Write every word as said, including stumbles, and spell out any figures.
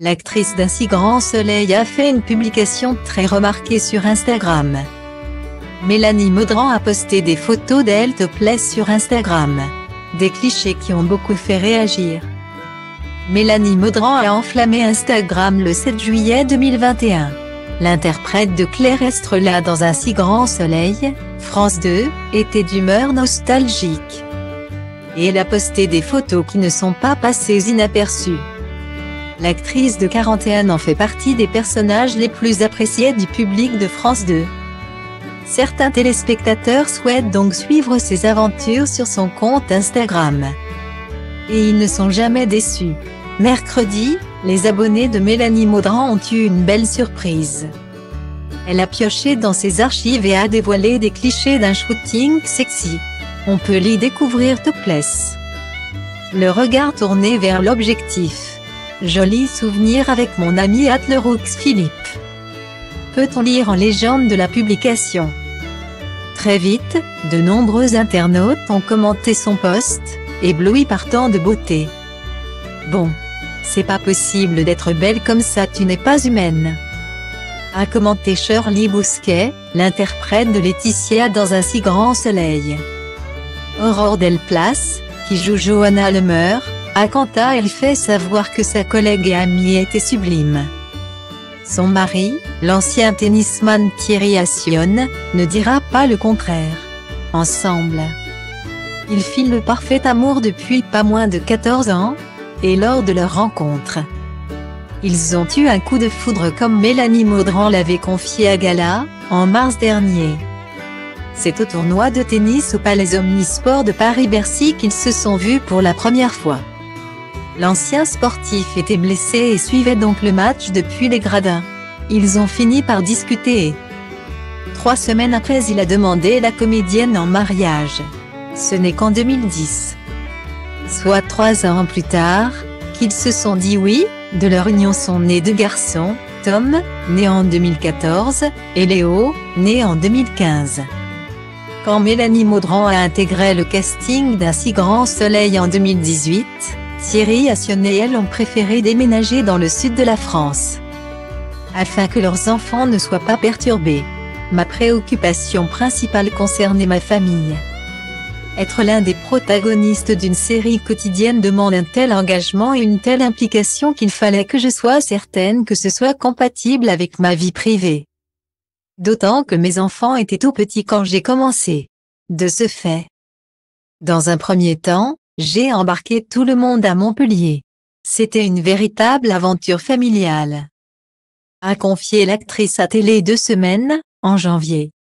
l'actrice d'un si grand soleil a fait une publication très remarquée sur Instagram. Mélanie Maudran a posté des photos d'elle topless sur Instagram. Des clichés qui ont beaucoup fait réagir. Mélanie Maudran a enflammé Instagram le sept juillet deux mille vingt et un. L'interprète de Claire Estrela dans Un si grand soleil, France deux, était d'humeur nostalgique. Et elle a posté des photos qui ne sont pas passées inaperçues. L'actrice de quarante et un ans fait partie des personnages les plus appréciés du public de France deux. Certains téléspectateurs souhaitent donc suivre ses aventures sur son compte Instagram. Et ils ne sont jamais déçus. Mercredi, les abonnés de Mélanie Maudran ont eu une belle surprise. Elle a pioché dans ses archives et a dévoilé des clichés d'un shooting sexy. On peut l'y découvrir topless. Le regard tourné vers l'objectif. Joli souvenir avec mon ami Atleroux Philippe. Peut-on lire en légende de la publication. Très vite, de nombreux internautes ont commenté son post, éblouis par tant de beauté. Bon. C'est pas possible d'être belle comme ça, tu n'es pas humaine. A commenté Shirley Bousquet, l'interprète de Laetitia dans Un si grand soleil. Aurore Delplace, qui joue Johanna Lemeur, a quant à elle fait savoir que sa collègue et amie était sublime. Son mari, l'ancien tennisman Thierry Ascione, ne dira pas le contraire. Ensemble, ils filent le parfait amour depuis pas moins de quatorze ans, et lors de leur rencontre, ils ont eu un coup de foudre comme Mélanie Maudran l'avait confié à Gala, en mars dernier. C'est au tournoi de tennis au Palais Omnisport de Paris-Bercy qu'ils se sont vus pour la première fois. L'ancien sportif était blessé et suivait donc le match depuis les gradins. Ils ont fini par discuter et, trois semaines après, il a demandé la comédienne en mariage. Ce n'est qu'en deux mille dix. Soit trois ans plus tard, qu'ils se sont dit oui. De leur union sont nés deux garçons, Tom, né en deux mille quatorze, et Léo, né en deux mille quinze. Quand Mélanie Maudran a intégré le casting d'Un si grand soleil en deux mille dix-huit, Thierry Ascione et elle ont préféré déménager dans le sud de la France, afin que leurs enfants ne soient pas perturbés. Ma préoccupation principale concernait ma famille. Être l'un des protagonistes d'une série quotidienne demande un tel engagement et une telle implication qu'il fallait que je sois certaine que ce soit compatible avec ma vie privée. D'autant que mes enfants étaient tout petits quand j'ai commencé. De ce fait, dans un premier temps, j'ai embarqué tout le monde à Montpellier. C'était une véritable aventure familiale. A confié l'actrice à Télé deux semaines, en janvier.